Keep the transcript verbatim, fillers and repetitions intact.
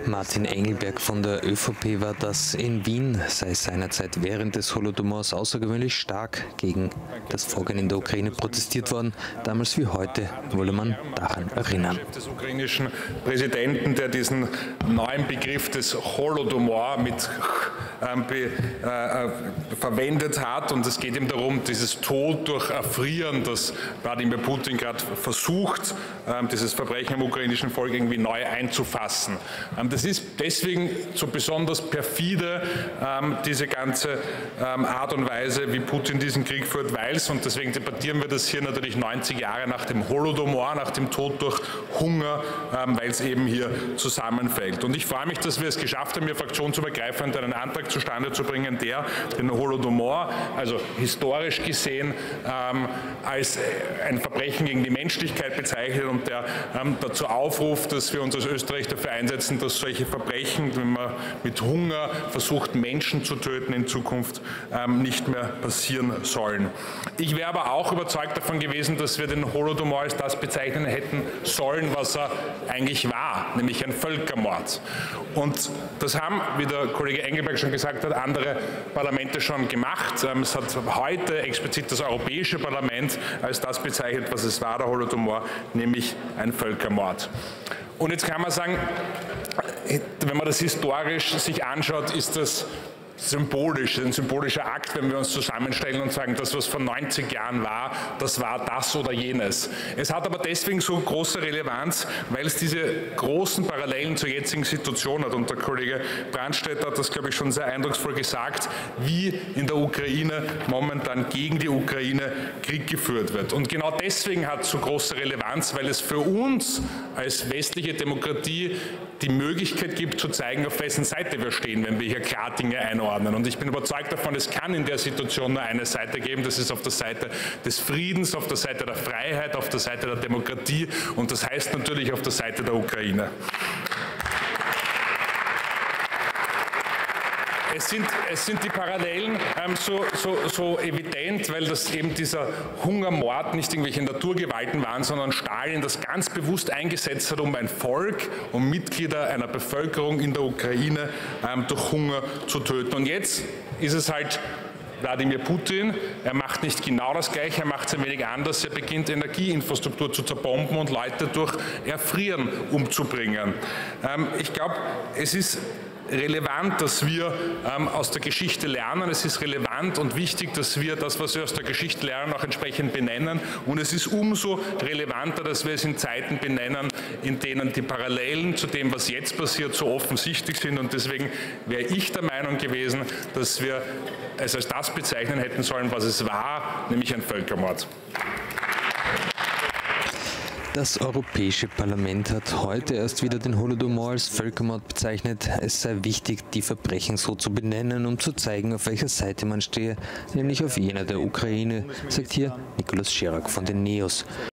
Martin Engelberg von der ÖVP war das. In Wien sei seinerzeit während des Holodomors außergewöhnlich stark gegen das Vorgehen in der Ukraine protestiert worden. Damals wie heute wolle man daran erinnern. Des ukrainischen Präsidenten, der diesen neuen Begriff des Holodomor mit ähm, be, äh, verwendet hat. Und es geht ihm darum, dieses Tod durch Erfrieren, das Wladimir Putin gerade versucht, ähm, dieses Verbrechen am ukrainischen Volk irgendwie neu einzufassen. Ähm, das ist deswegen so besonders perfide, ähm, diese ganze ähm, Art und Weise, wie Putin diesen Krieg führt, weil es, und deswegen debattieren wir das hier natürlich neunzig Jahre nach dem Holodomor, nach dem Tod durch Hunger, ähm, weil es eben hier zusammenfällt. Und ich freue mich, dass wir es geschafft haben, hier fraktionsübergreifend einen Antrag zustande zu bringen, der den Holodomor, also historisch gesehen, ähm, als ein Verbrechen gegen die Menschlichkeit bezeichnet und der ähm, dazu aufruft, dass wir uns als Österreich dafür einsetzen, dass solche Verbrechen, wenn man mit Hunger versucht, Menschen zu töten, in Zukunft ähm, nicht mehr passieren sollen. Ich wäre aber auch überzeugt davon gewesen, dass wir den Holodomor als das bezeichnen hätten sollen, was er eigentlich war, nämlich ein Völkermord. Und das haben, wie der Kollege Engelberg schon gesagt hat, andere Parlamente schon gemacht. Es hat heute explizit das Europäische Parlament als das bezeichnet, was es war, der Holodomor, nämlich ein Völkermord. Und jetzt kann man sagen, wenn man das historisch sich anschaut, ist das symbolisch, ein symbolischer Akt, wenn wir uns zusammenstellen und sagen, das, was vor neunzig Jahren war, das war das oder jenes. Es hat aber deswegen so große Relevanz, weil es diese großen Parallelen zur jetzigen Situation hat. Und der Kollege Brandstätter hat das, glaube ich, schon sehr eindrucksvoll gesagt, wie in der Ukraine momentan gegen die Ukraine Krieg geführt wird. Und genau deswegen hat es so große Relevanz, weil es für uns als westliche Demokratie die Möglichkeit gibt, zu zeigen, auf wessen Seite wir stehen, wenn wir hier klar Dinge einordnen. Und ich bin überzeugt davon, es kann in der Situation nur eine Seite geben, das ist auf der Seite des Friedens, auf der Seite der Freiheit, auf der Seite der Demokratie und das heißt natürlich auf der Seite der Ukraine. Es sind, es sind die Parallelen ähm, so, so, so evident, weil das eben dieser Hungermord nicht irgendwelche Naturgewalten waren, sondern Stalin das ganz bewusst eingesetzt hat, um ein Volk, um Mitglieder einer Bevölkerung in der Ukraine ähm, durch Hunger zu töten. Und jetzt ist es halt Wladimir Putin, er macht nicht genau das Gleiche, er macht es ein wenig anders, er beginnt Energieinfrastruktur zu zerbomben und Leute durch Erfrieren umzubringen. Ähm, ich glaube, es ist relevant, dass wir ähm, aus der Geschichte lernen. Es ist relevant und wichtig, dass wir das, was wir aus der Geschichte lernen, auch entsprechend benennen. Und es ist umso relevanter, dass wir es in Zeiten benennen, in denen die Parallelen zu dem, was jetzt passiert, so offensichtlich sind. Und deswegen wäre ich der Meinung gewesen, dass wir es als das bezeichnen hätten sollen, was es war, nämlich ein Völkermord. Das Europäische Parlament hat heute erst wieder den Holodomor als Völkermord bezeichnet. Es sei wichtig, die Verbrechen so zu benennen, um zu zeigen, auf welcher Seite man stehe, nämlich auf jener der Ukraine, sagt hier Nikolaus Schierak von den NEOS.